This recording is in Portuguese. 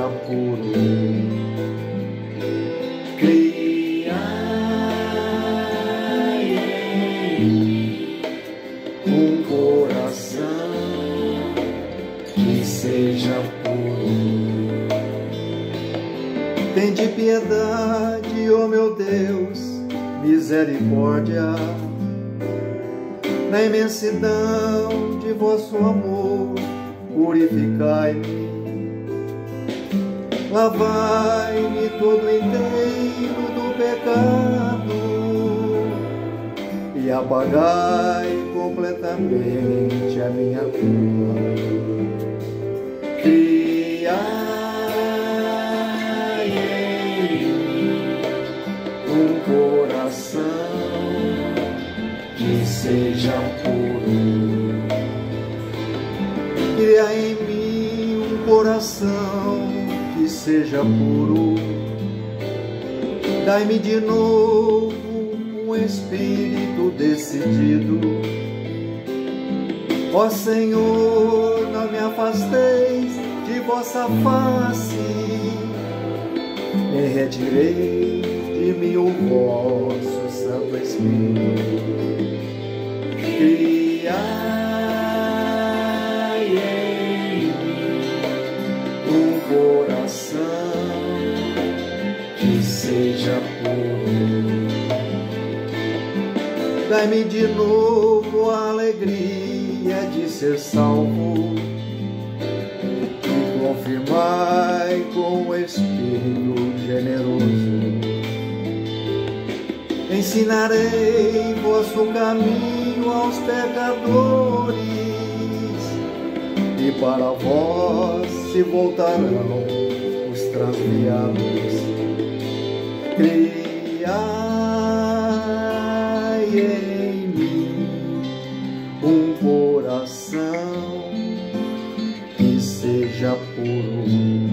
puro. Criai em mim um coração que seja puro. Tende piedade, ó meu Deus, misericórdia, na imensidão de vosso amor, purificai-me, lavai-me todo inteiro do pecado e apagai completamente a minha culpa. Criai em mim um coração que seja puro. Criai em mim um coração que seja puro. Dai-me de novo um espírito decidido. Ó Senhor, não me afasteis de vossa face, nem retirei de mim o vosso Santo Espírito. Criai em mim um coração que seja puro. Dai-me de novo a alegria de ser salvo e confirmai com o Espírito generoso. Ensinarei vosso caminho aos pecadores, e para vós se voltarão os transviados. Criai em mim um coração que seja puro.